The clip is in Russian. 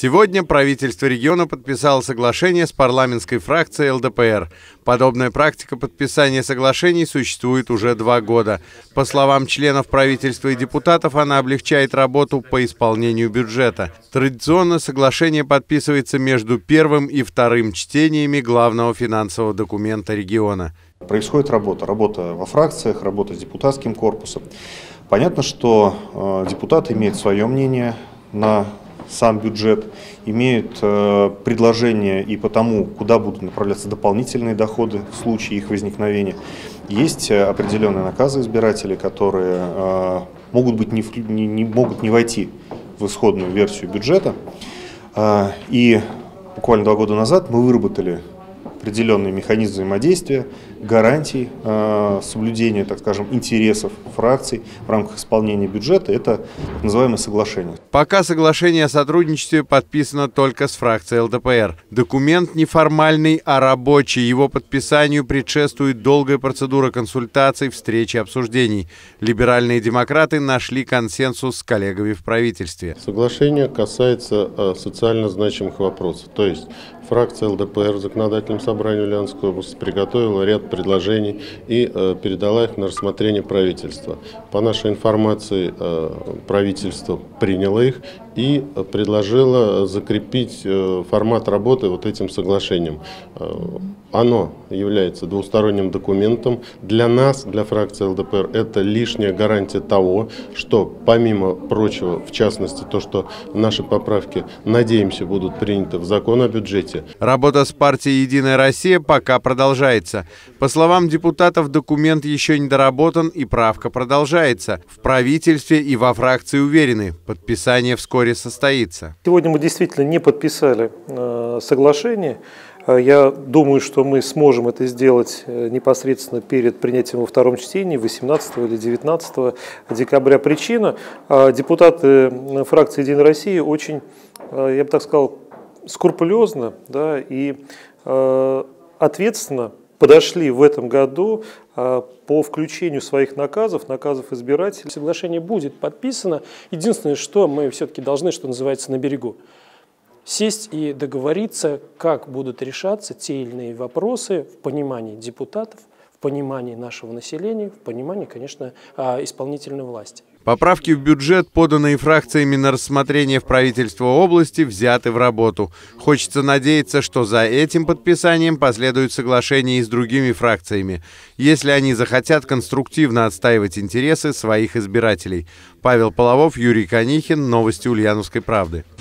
Сегодня правительство региона подписало соглашение с парламентской фракцией ЛДПР. Подобная практика подписания соглашений существует уже 2 года. По словам членов правительства и депутатов, она облегчает работу по исполнению бюджета. Традиционно соглашение подписывается между первым и вторым чтениями главного финансового документа региона. Происходит работа во фракциях, работа с депутатским корпусом. Понятно, что депутаты имеют свое мнение на сам бюджет, имеют предложения и по тому, куда будут направляться дополнительные доходы в случае их возникновения. Есть определенные наказы избирателей, которые могут не войти в исходную версию бюджета. И буквально 2 года назад мы выработали определенный механизм взаимодействия, гарантий соблюдения, так скажем, интересов фракций в рамках исполнения бюджета. Это так называемое соглашение. Пока соглашение о сотрудничестве подписано только с фракцией ЛДПР. Документ не формальный, а рабочий. Его подписанию предшествует долгая процедура консультаций, встреч и обсуждений. Либеральные демократы нашли консенсус с коллегами в правительстве. Соглашение касается социально значимых вопросов. То есть фракция ЛДПР в законодательном собрании Ульяновской области приготовила ряд предложений и передала их на рассмотрение правительства. По нашей информации, правительство приняло их и предложило закрепить формат работы вот этим соглашением. Оно является двусторонним документом. Для нас, для фракции ЛДПР, это лишняя гарантия того, что помимо прочего, в частности, то, что наши поправки, надеемся, будут приняты в закон о бюджете. Работа с партией «Единая Россия» пока продолжается. По словам депутатов, документ еще не доработан и правка продолжается. В правительстве и во фракции уверены, подписание вскоре состоится. Сегодня мы действительно не подписали соглашение. Я думаю, что мы сможем это сделать непосредственно перед принятием во втором чтении 18 или 19 декабря. Причина: депутаты фракции «Единая Россия» очень, я бы так сказал, скрупулезно, и ответственно подошли в этом году по включению своих наказов избирателей. Соглашение будет подписано. Единственное, что мы все-таки должны, что называется, на берегу сесть и договориться, как будут решаться те или иные вопросы в понимании депутатов, в понимании нашего населения, в понимании, конечно, исполнительной власти. Поправки в бюджет, поданные фракциями на рассмотрение в правительство области, взяты в работу. Хочется надеяться, что за этим подписанием последуют соглашения и с другими фракциями, если они захотят конструктивно отстаивать интересы своих избирателей. Павел Половов, Юрий Конихин. Новости Ульяновской правды.